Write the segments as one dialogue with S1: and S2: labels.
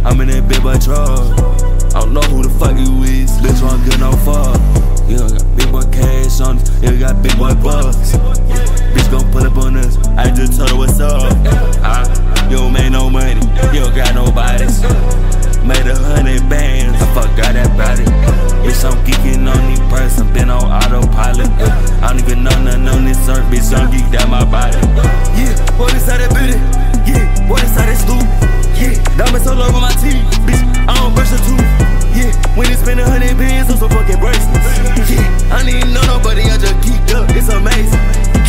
S1: I'm in that big boy truck. I don't know who the fuck you is, bitch, I don't get no fuck. You don't got big boy cash on us, you got big boy bucks. Bitch gon' pull up on us, I just told her what's up. You don't make no money, you don't got nobody. Made 100 bands, I forgot about it. Bitch, I'm geeking on these purse, I'm been on autopilot. I don't even know nothing on this earth, bitch, I'm geeked out my body. Yeah, boy, this how that booty. Yeah, boy, this how that stoop. Yeah, diamonds all over my teeth, bitch, I don't brush a tooth. Yeah, when it's been 100 bands on some fucking bracelets. Yeah, I don't even know nobody, I just geeked up, it's amazing.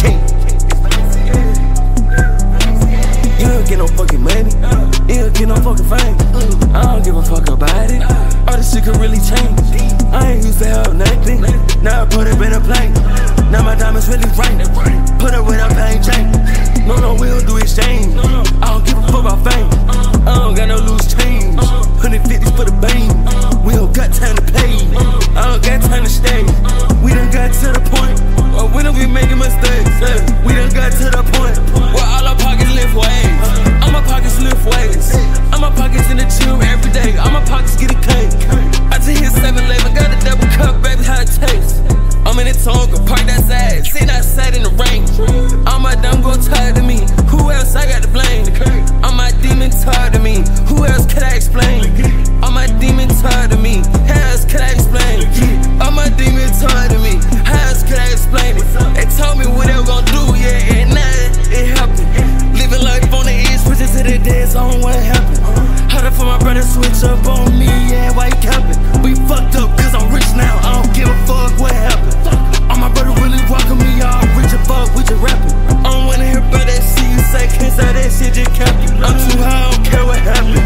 S1: You don't get no fucking money, you don't get no fucking fame. I don't give a fuck about it, all this shit could really change. I ain't used to have nothing, now I put it in a plane. Now my diamonds really bright, put it without paying change. No, we don't do exchange, I don't give a fuck about fame. I don't got no loose change, 150s for the bang. We don't got time to play, I don't got time to stay. We done got to the point, we don't be making mistakes. We done got to the point, where all our pockets lift ways. All my pockets lift weights, all my pockets in the gym every day. All my pockets get a cake. I just hit 7-Eleven, got a double cup, baby, how it tastes. I'm in the Tonka, park that side, sitting outside in the rain. All my dumb go tired of me, who else I got to blame? All my demons tired of me, who else could I explain? All my demons tired of me, how else could I explain? All my demons tired of me, how else could I explain it? They told me what they were gonna do, yeah, and now it happened. Living life on the east, switching to the dead zone, what happened? How the fuck my brother switch up on me, yeah, why he capping? We fucked up cause I'm rich now, I don't give a fuck what happened. All my brother really rockin' me, y'all rich as fuck, we just rapping. I don't wanna hear about that shit you say, can't say that shit just capping. I'm too high, I don't care what happened.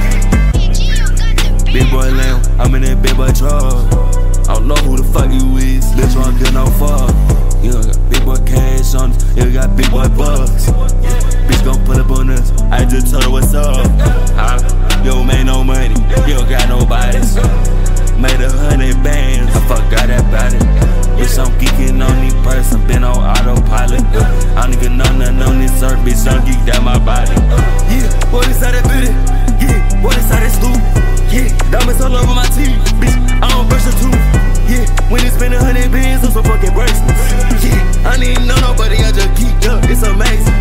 S1: Big boy lamb, I'm in that big boy truck. I don't know who the fuck you is, bitch, I don't get no fuck. You don't got big boy cash on us, you got big boy bucks. Bitch gon' pull up on us, I just told her what's up. You don't make no money, you don't got nobody. Made 100 bands, I forgot about it. Bitch, I'm geeking on these purse, I'm been on autopilot. I don't even know nothing on this earth, bitch, I'm geeked out my body. Yeah, boy, this how that booty. Yeah, boy, this how that stoop. Yeah, diamonds all over my teeth, bitch, I don't brush a tooth. Yeah, when it's been 100 bands on some fucking bracelets. Yeah, I don't even know nobody, I just geeked up, it's amazing.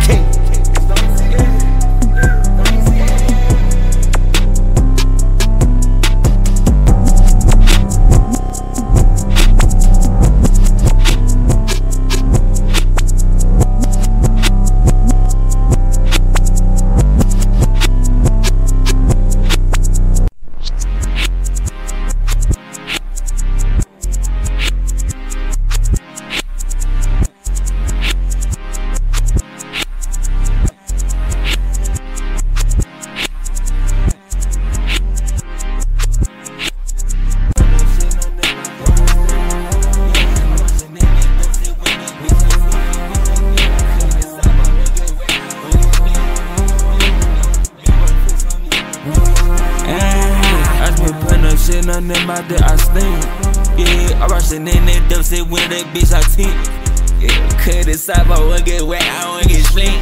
S2: Nothing about that I stink. Yeah, I rushing in that dump, say when that bitch I tink. Yeah, cut this up, I wanna get wet, I wanna get splint.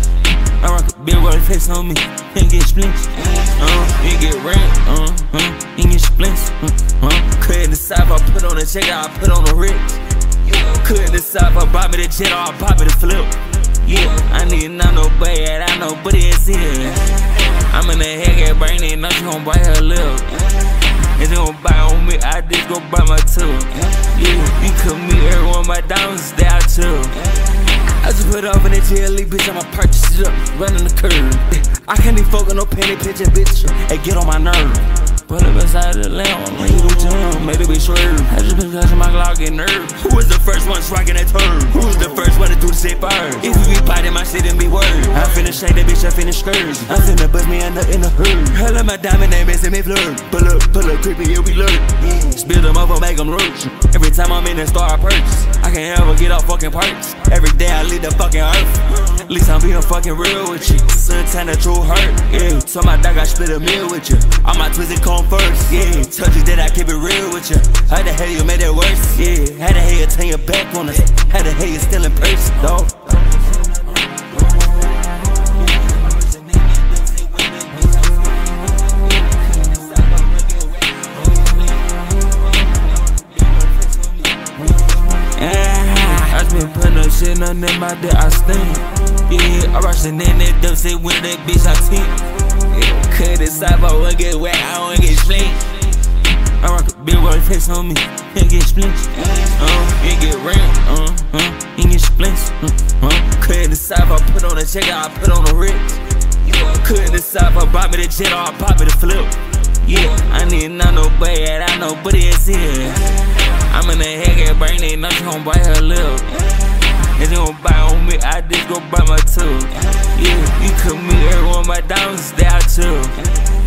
S2: I rock a big roll face on me, can't get splints. You get rent, you get splints. Cut this up, I put on the check, I put on the wrist. Cut this up, I buy me the jet, or I buy me the flip. Yeah, I need not no bad, I know, but it's here. I'm in the head, get brain, and now she gon' bite her lip. And they gon' buy on me, I just go buy my tool. Yeah, you could meet everyone, my diamonds, they out too. I just put off in the jelly, bitch, I'ma purchase it up, running the curve. I can't even fuck on no penny picture, bitch, and get on my nerve. Put up inside the lamp, I'm in the gym, made it be swerve. I just been touching my Glock and nerve. Who was the first one striking that turn? Who was the first one to do the shit first? If you be biting my shit and be word, I finna shake that bitch, I finna scourge. I finna bust me in the hood. Hell of my diamond name is me flirt. Pull up, creepy, you'll be lurk. Spill them up, make them roach. Every time I'm in the store, I purchase. I can't ever get off fucking parts. Every day I leave the fucking earth. At least I'm being fucking real with you. Sometimes the true hurt, yeah. So my dog, I split a meal with you. All my twisted come first, yeah. Told you that I keep it real with you. How the hell you made it worse, yeah. How the hell you turn your back on us? How the hell you still in person, dawg? when in my day I stink. Yeah, I rush in that dub, say when that bitch I think. Yeah, cut this side, I wanna get wet, I wanna get split. I rock a big boy face on me, can't get splints. You get ring, you get splints. Cut this side, I put on a check, I put on a wrist. Cut this side, I buy me the jet, or I pop me the flip. Yeah, I need not no bad, I know, but it's here. I'm in the head, brain, ain't nothing gon' bite her lip. If you gon' buy on me, I just go buy my too. Yeah, you could meet everyone, my diamonds, they out too.